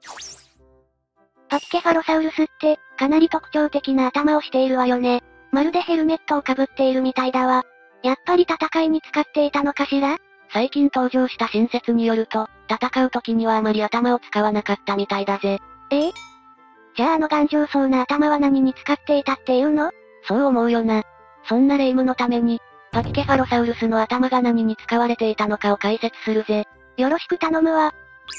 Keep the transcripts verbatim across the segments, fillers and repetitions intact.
パピケファロサウルスって、かなり特徴的な頭をしているわよね。まるでヘルメットをかぶっているみたいだわ。やっぱり戦いに使っていたのかしら？ 最近登場した新説によると、戦う時にはあまり頭を使わなかったみたいだぜ。 ええ？じゃああの頑丈そうな頭は何に使っていたっていうの？ そう思うよな。そんな霊夢のために、パピケファロサウルスの頭が何に使われていたのかを解説するぜ。 よろしく頼むわ。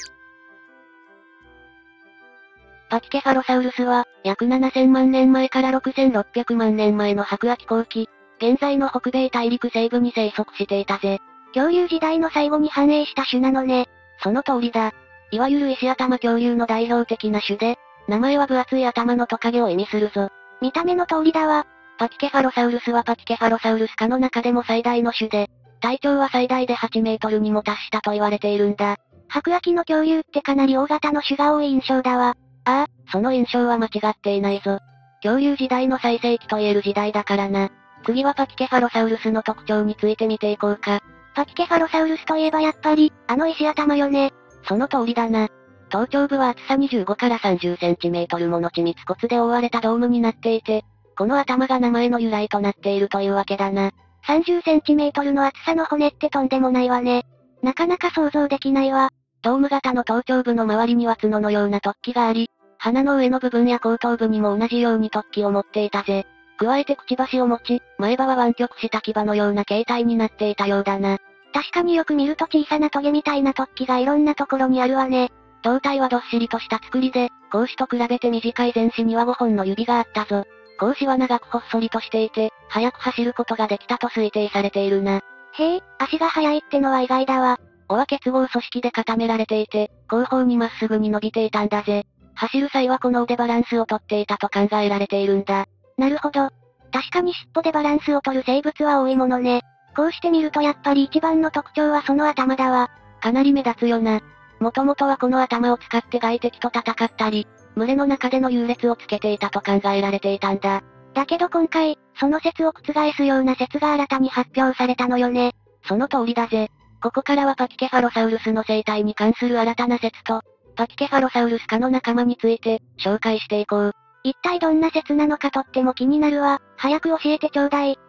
パピケファロサウルスは、約ななせんまんねんまえからろくせんろっぴゃくまんねんまえの白亜紀後期、現在の北米大陸西部に生息していたぜ。 恐竜時代の最後に繁栄した種なのね。 その通りだ。いわゆる石頭恐竜の代表的な種で、名前は分厚い頭のトカゲを意味するぞ。 見た目の通りだわ。 パピケファロサウルスはパピケファロサウルス科の中でも最大の種で、体長は最大ではちメートルにも達したと言われているんだ。 白亜紀の恐竜ってかなり大型の種が多い印象だわ。 ああ、その印象は間違っていないぞ。恐竜時代の最盛期と言える時代だからな。次はパピケファロサウルスの特徴について見ていこうか。 パピケファロサウルスといえばやっぱり、あの石頭よね。 その通りだな。頭頂部は厚さにじゅうごからさんじゅっセンチメートルもの緻密骨で覆われたドームになっていて、この頭が名前の由来となっているというわけだな。 さんじゅっセンチメートルの厚さの骨ってとんでもないわね。なかなか想像できないわ。 ドーム型の頭頂部の周りには角のような突起があり、鼻の上の部分や後頭部にも同じように突起を持っていたぜ。加えてくちばしを持ち、前歯は湾曲した牙のような形態になっていたようだな。 確かによく見ると小さなトゲみたいな突起がいろんなところにあるわね。 胴体はどっしりとした作りで、後肢と比べて短い前肢にはごほんの指があったぞ。後肢は長くほっそりとしていて、速く走ることができたと推定されているな。 へえ、足が速いってのは意外だわ。 尾は結合組織で固められていて、後方にまっすぐに伸びていたんだぜ。走る際はこの尾でバランスをとっていたと考えられているんだ。 なるほど。確かに尻尾でバランスを取る生物は多いものね。こうして見るとやっぱり一番の特徴はその頭だわ。 かなり目立つよな。もともとはこの頭を使って外敵と戦ったり、群れの中での優劣をつけていたと考えられていたんだ。 だけど今回、その説を覆すような説が新たに発表されたのよね。 その通りだぜ。ここからはパピケファロサウルスの生態に関する新たな説と、パピケファロサウルス科の仲間について、紹介していこう。 一体どんな説なのかとっても気になるわ。早く教えてちょうだい。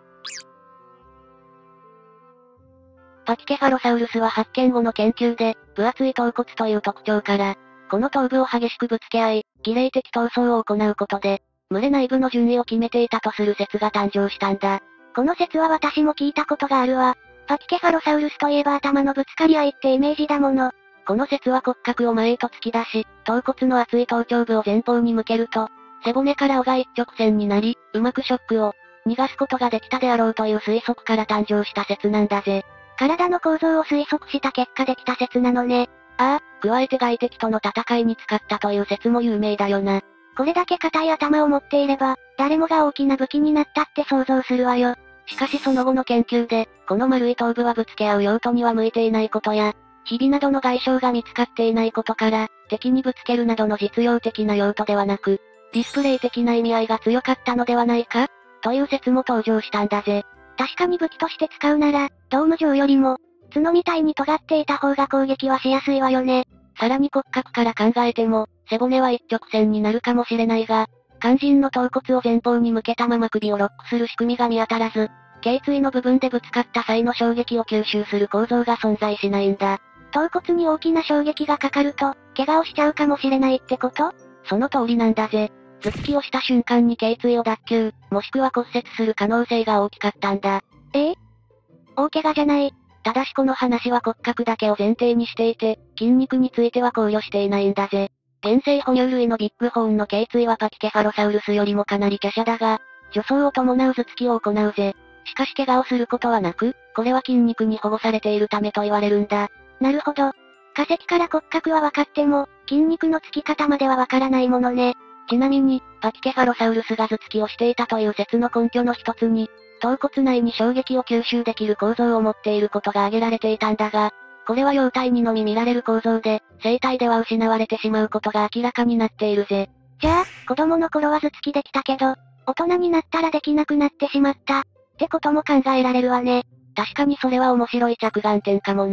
パピケファロサウルスは発見後の研究で、分厚い頭骨という特徴から、この頭部を激しくぶつけ合い、儀礼的闘争を行うことで、群れ内部の順位を決めていたとする説が誕生したんだ。 この説は私も聞いたことがあるわ。パピケファロサウルスといえば頭のぶつかり合いってイメージだもの。 この説は骨格を前へと突き出し、頭骨の厚い頭頂部を前方に向けると、背骨から尾が一直線になり、うまくショックを逃がすことができたであろうという推測から誕生した説なんだぜ。 体の構造を推測した結果できた説なのね。 ああ、加えて外敵との戦いに使ったという説も有名だよな。 これだけ硬い頭を持っていれば、誰もが大きな武器になったって想像するわよ。 しかしその後の研究で、この丸い頭部はぶつけ合う用途には向いていないことや、ひびなどの外傷が見つかっていないことから、敵にぶつけるなどの実用的な用途ではなく、ディスプレイ的な意味合いが強かったのではないかという説も登場したんだぜ。 確かに武器として使うなら、ドーム状よりも、角みたいに尖っていた方が攻撃はしやすいわよね。 さらに骨格から考えても、背骨は一直線になるかもしれないが、肝心の頭骨を前方に向けたまま首をロックする仕組みが見当たらず、頸椎の部分でぶつかった際の衝撃を吸収する構造が存在しないんだ。 頭骨に大きな衝撃がかかると、怪我をしちゃうかもしれないってこと？ その通りなんだぜ。頭突きをした瞬間に頸椎を脱臼、もしくは骨折する可能性が大きかったんだ。 ええ？大怪我じゃない。 ただしこの話は骨格だけを前提にしていて、筋肉については考慮していないんだぜ。原生哺乳類のビッグホーンの頸椎はパピケファロサウルスよりもかなり華奢だが、助走を伴う頭突きを行うぜ。しかし怪我をすることはなく、これは筋肉に保護されているためと言われるんだ。 なるほど。化石から骨格は分かっても、筋肉のつき方までは分からないものね。 ちなみに、パピケファロサウルスが頭突きをしていたという説の根拠の一つに、頭骨内に衝撃を吸収できる構造を持っていることが挙げられていたんだが、これは幼体にのみ見られる構造で、生体では失われてしまうことが明らかになっているぜ。 じゃあ、子供の頃は頭突きできたけど、大人になったらできなくなってしまった。ってことも考えられるわね。 確かにそれは面白い着眼点かもな。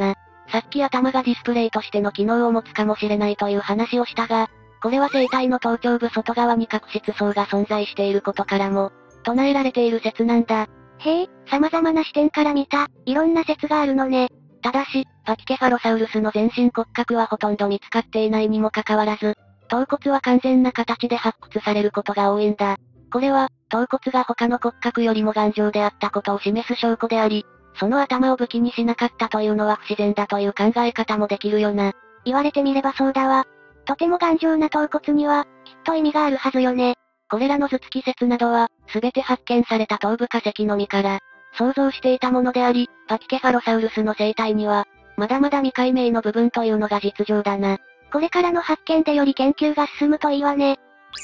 さっき頭がディスプレイとしての機能を持つかもしれないという話をしたが、これは生体の頭頂部外側に角質層が存在していることからも、唱えられている説なんだ。 へえ、様々な視点から見た、いろんな説があるのね。 ただし、パキケファロサウルスの全身骨格はほとんど見つかっていないにもかかわらず、頭骨は完全な形で発掘されることが多いんだ。これは、頭骨が他の骨格よりも頑丈であったことを示す証拠であり、その頭を武器にしなかったというのは不自然だという考え方もできるよな。 言われてみればそうだわ。とても頑丈な頭骨には、きっと意味があるはずよね。 これらの頭突き説などは、すべて発見された頭部化石のみから、想像していたものであり、パキケファロサウルスの生態には、まだまだ未解明の部分というのが実情だな。 これからの発見でより研究が進むといいわね。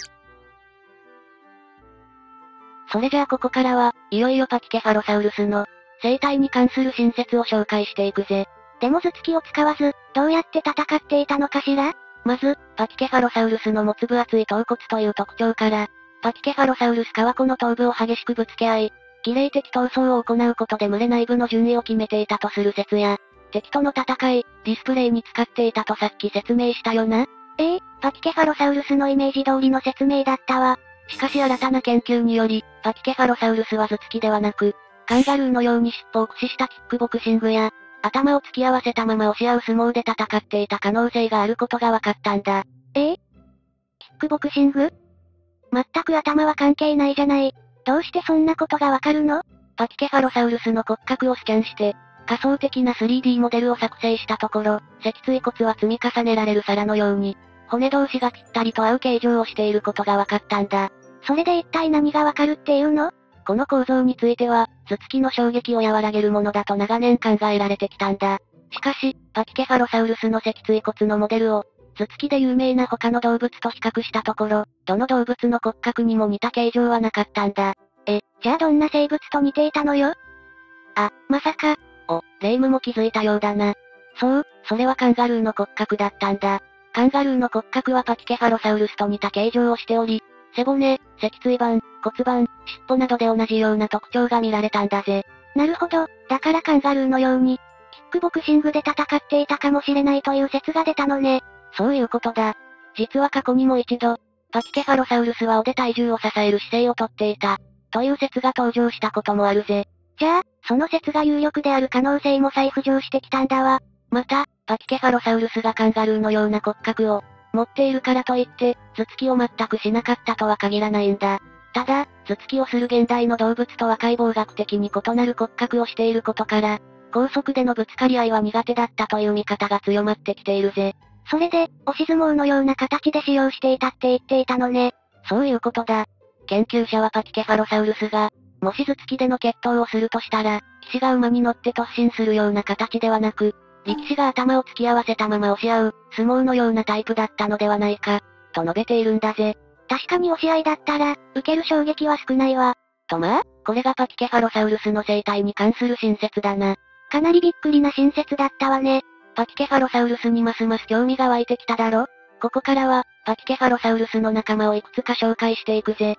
それじゃあここからは、いよいよパキケファロサウルスの、生態に関する新説を紹介していくぜ。 でも頭突きを使わず、どうやって戦っていたのかしら？ まず、パキケファロサウルスの持つ分厚い頭骨という特徴から、パキケファロサウルス科はこの頭部を激しくぶつけ合い、儀礼的闘争を行うことで群れ内部の順位を決めていたとする説や、敵との戦い、ディスプレイに使っていたとさっき説明したよな。 ええ、パキケファロサウルスのイメージ通りの説明だったわ。 しかし新たな研究により、パキケファロサウルスは頭突きではなく、カンガルーのように尻尾を駆使したキックボクシングや、頭を突き合わせたまま押し合う相撲で戦っていた可能性があることが分かったんだ。 ええ？キックボクシング？全く頭は関係ないじゃない。どうしてそんなことがわかるの？ パキケファロサウルスの骨格をスキャンして、仮想的な スリーディー モデルを作成したところ、脊椎骨は積み重ねられる皿のように、骨同士がぴったりと合う形状をしていることが分かったんだ。 それで一体何がわかるっていうの？ この構造については、頭突きの衝撃を和らげるものだと長年考えられてきたんだ。しかし、パキケファロサウルスの脊椎骨のモデルを、頭突きで有名な他の動物と比較したところ、どの動物の骨格にも似た形状はなかったんだ。 え、じゃあどんな生物と似ていたのよ？あ、まさか。 お、レイムも気づいたようだな。そう、それはカンガルーの骨格だったんだ。カンガルーの骨格はパキケファロサウルスと似た形状をしており、背骨、脊椎板、骨盤、尻尾などで同じような特徴が見られたんだぜ。 なるほど、だからカンガルーのように、キックボクシングで戦っていたかもしれないという説が出たのね。 そういうことだ。実は過去にも一度、パキケファロサウルスは腕体重を支える姿勢をとっていた、という説が登場したこともあるぜ。 じゃあ、その説が有力である可能性も再浮上してきたんだわ。 また、パキケファロサウルスがカンガルーのような骨格を持っているからといって、頭突きを全くしなかったとは限らないんだ。ただ、頭突きをする現代の動物とは解剖学的に異なる骨格をしていることから、高速でのぶつかり合いは苦手だったという見方が強まってきているぜ。 それで、押し相撲のような形で使用していたって言っていたのね。 そういうことだ。研究者はパキケファロサウルスが、もし頭突きでの決闘をするとしたら、騎士が馬に乗って突進するような形ではなく、力士が頭を突き合わせたまま押し合う、相撲のようなタイプだったのではないか、と述べているんだぜ。 確かに押し合いだったら、受ける衝撃は少ないわ。 とまあ、これがパキケファロサウルスの生態に関する新説だな。 かなりびっくりな新説だったわね。 パキケファロサウルスにますます興味が湧いてきただろ？ここからは、パキケファロサウルスの仲間をいくつか紹介していくぜ。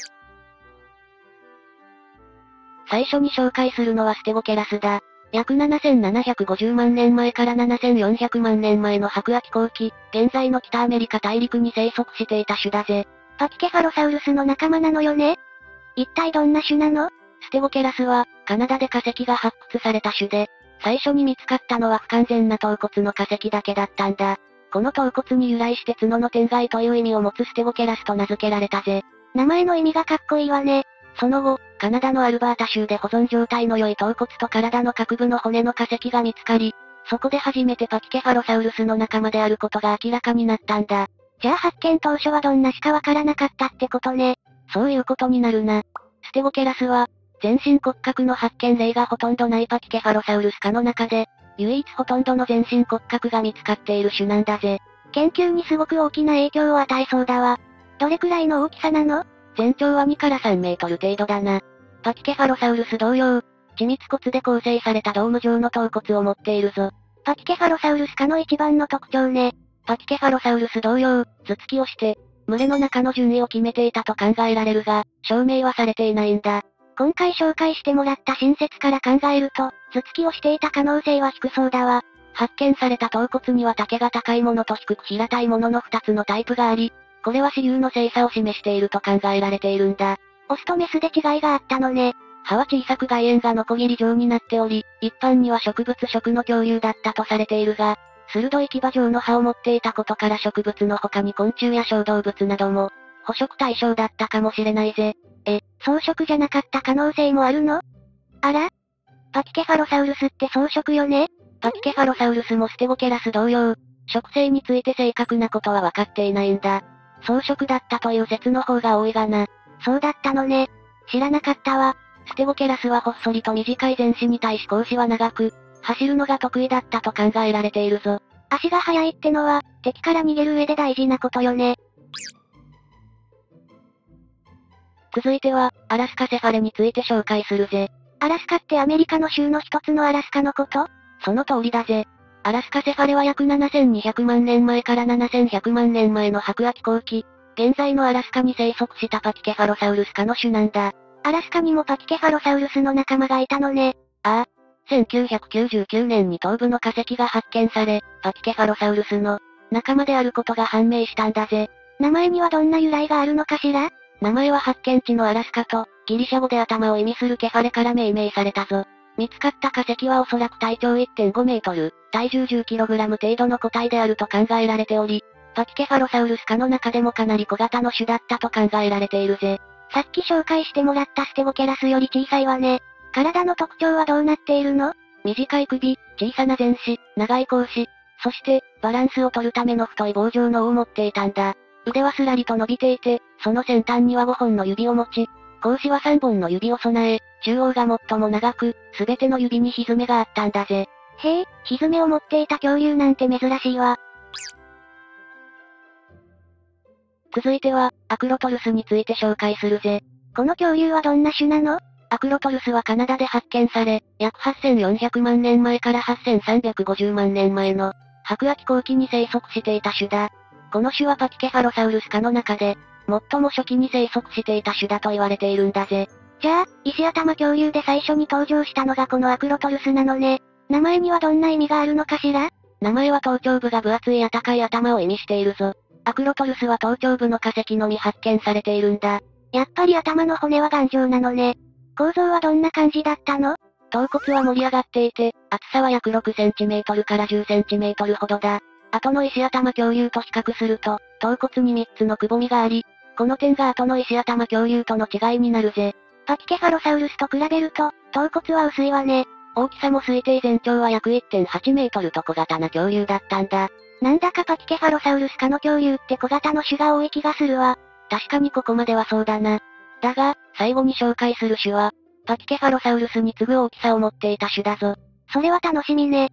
最初に紹介するのはステゴケラスだ。約ななせんななひゃくごじゅうまんねんまえからななせんよんひゃくまんねんまえの白亜紀後期、現在の北アメリカ大陸に生息していた種だぜ。 パキケファロサウルスの仲間なのよね？一体どんな種なの？ ステゴケラスは、カナダで化石が発掘された種で、最初に見つかったのは不完全な頭骨の化石だけだったんだ。この頭骨に由来して角の天蓋という意味を持つステゴケラスと名付けられたぜ。 名前の意味がかっこいいわね。 その後、カナダのアルバータ州で保存状態の良い頭骨と体の各部の骨の化石が見つかり、そこで初めてパキケファロサウルスの仲間であることが明らかになったんだ。 じゃあ発見当初はどんなしかわからなかったってことね。 そういうことになるな。ステゴケラスは、全身骨格の発見例がほとんどないパキケファロサウルス科の中で、唯一ほとんどの全身骨格が見つかっている種なんだぜ。 研究にすごく大きな影響を与えそうだわ。どれくらいの大きさなの？ 全長はにからさんメートル程度だな。パキケファロサウルス同様、緻密骨で構成されたドーム状の頭骨を持っているぞ。 パキケファロサウルス科の一番の特徴ね。 パキケファロサウルス同様、頭突きをして、群れの中の順位を決めていたと考えられるが、証明はされていないんだ。 今回紹介してもらった新説から考えると、頭突きをしていた可能性は低そうだわ。 発見された頭骨には丈が高いものと低く平たいもののふたつのタイプがあり、これは子宮の性差を示していると考えられているんだ。 オスとメスで違いがあったのね。 歯は小さく外縁がノコギリ状になっており、一般には植物食の恐竜だったとされているが、鋭い牙状の歯を持っていたことから植物の他に昆虫や小動物なども、捕食対象だったかもしれないぜ。 え、草食じゃなかった可能性もあるの？あら？パキケファロサウルスって草食よね？ パキケファロサウルスもステゴケラス同様、食性について正確なことは分かっていないんだ。草食だったという説の方が多いがな。 そうだったのね。知らなかったわ。 ステゴケラスはほっそりと短い前肢に対し後肢は長く、走るのが得意だったと考えられているぞ。 足が速いってのは、敵から逃げる上で大事なことよね。 続いては、アラスカセファレについて紹介するぜ。 アラスカってアメリカの州の一つのアラスカのこと？ その通りだぜ。アラスカセファレは約ななせんにひゃくまんねんまえからななせんひゃくまんねんまえの白亜紀後期、現在のアラスカに生息したパキケファロサウルス科の種なんだ。 アラスカにもパキケファロサウルスの仲間がいたのね。 ああ。せんきゅうひゃくきゅうじゅうきゅうねんに頭部の化石が発見され、パキケファロサウルスの仲間であることが判明したんだぜ。 名前にはどんな由来があるのかしら？ 名前は発見地のアラスカと、ギリシャ語で頭を意味するケファレから命名されたぞ。見つかった化石はおそらく体長 いってんごメートル、体重 じゅっキログラム 程度の個体であると考えられており、パキケファロサウルス科の中でもかなり小型の種だったと考えられているぜ。 さっき紹介してもらったステゴケラスより小さいわね。体の特徴はどうなっているの？ 短い首、小さな前肢、長い後肢、そして、バランスを取るための太い棒状の尾を持っていたんだ。腕はすらりと伸びていて、その先端にはごほんの指を持ち、後肢はさんぼんの指を備え、中央が最も長く、すべての指に蹄があったんだぜ。 へえ、蹄を持っていた恐竜なんて珍しいわ。 続いては、アクロトルスについて紹介するぜ。 この恐竜はどんな種なの？ アクロトルスはカナダで発見され、約はっせんよんひゃくまんねんまえからはっせんさんびゃくごじゅうまんねんまえの白亜紀後期に生息していた種だ。この種はパキケファロサウルス科の中で、最も初期に生息していた種だと言われているんだぜ。 じゃあ、石頭恐竜で最初に登場したのがこのアクロトルスなのね。名前にはどんな意味があるのかしら？ 名前は頭頂部が分厚いや高い頭を意味しているぞ。アクロトルスは頭頂部の化石のみ発見されているんだ。 やっぱり頭の骨は頑丈なのね。構造はどんな感じだったの？ 頭骨は盛り上がっていて、厚さは約ろくセンチメートルからじゅっセンチメートルほどだ。後の石頭恐竜と比較すると、頭骨にみっつのくぼみがあり、この点が後の石頭恐竜との違いになるぜ。 パキケファロサウルスと比べると、頭骨は薄いわね。 大きさも推定全長は約 いってんはちメートルと小型な恐竜だったんだ。 なんだかパキケファロサウルス科の恐竜って小型の種が多い気がするわ。 確かにここまではそうだな。だが、最後に紹介する種は、パキケファロサウルスに次ぐ大きさを持っていた種だぞ。 それは楽しみね。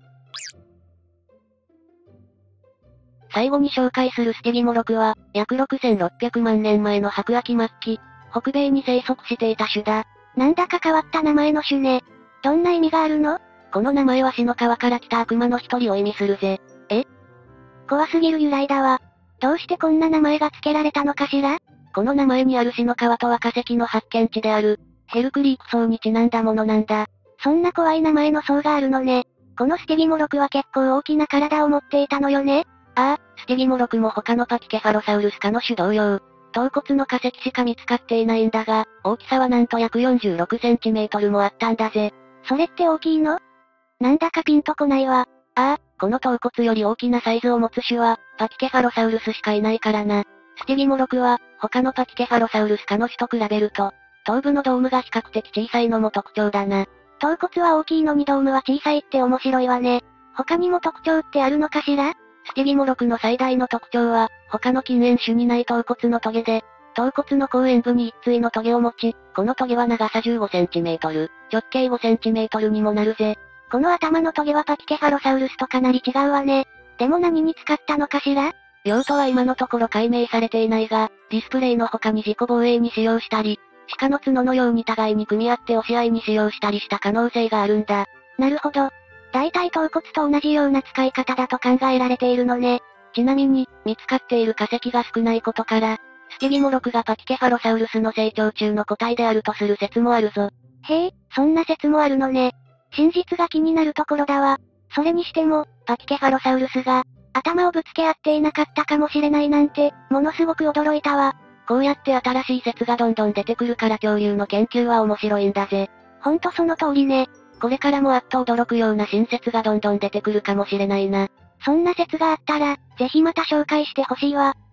最後に紹介するステギモロクは、約ろくせんろっぴゃくまんねんまえの白亜紀末期、北米に生息していた種だ。 なんだか変わった名前の種ね。どんな意味があるの？ この名前は死の川から来た悪魔の一人を意味するぜ。 え？怖すぎる由来だわ。どうしてこんな名前が付けられたのかしら？ この名前にある死の川とは化石の発見地である、ヘルクリーク層にちなんだものなんだ。 そんな怖い名前の層があるのね。このステギモロクは結構大きな体を持っていたのよね。 ああ、ステギモロクも他のパキケファロサウルス科の種同様、頭骨の化石しか見つかっていないんだが、大きさはなんと約よんじゅうろくセンチメートルもあったんだぜ。 それって大きいの？なんだかピンとこないわ。 ああ、この頭骨より大きなサイズを持つ種は、パキケファロサウルスしかいないからな。ステギモロクは、他のパキケファロサウルス科の種と比べると、頭部のドームが比較的小さいのも特徴だな。 頭骨は大きいのにドームは小さいって面白いわね。他にも特徴ってあるのかしら？ ステギモロクの最大の特徴は、他の近縁種にない頭骨のトゲで、頭骨の後縁部に一対のトゲを持ち、このトゲは長さじゅうごセンチメートル、直径ごセンチメートルにもなるぜ。 この頭のトゲはパキケファロサウルスとかなり違うわね。でも何に使ったのかしら？ 用途は今のところ解明されていないが、ディスプレイの他に自己防衛に使用したり、鹿の角のように互いに組み合って押し合いに使用したりした可能性があるんだ。 なるほど。大体頭骨と同じような使い方だと考えられているのね。 ちなみに、見つかっている化石が少ないことから、ステギモロクがパキケファロサウルスの成長中の個体であるとする説もあるぞ。 へえ、そんな説もあるのね。真実が気になるところだわ。 それにしても、パピケファロサウルスが、頭をぶつけ合っていなかったかもしれないなんて、ものすごく驚いたわ。 こうやって新しい説がどんどん出てくるから恐竜の研究は面白いんだぜ。 ほんとその通りね。 これからもあっと驚くような新説がどんどん出てくるかもしれないな。 そんな説があったら、ぜひまた紹介してほしいわ。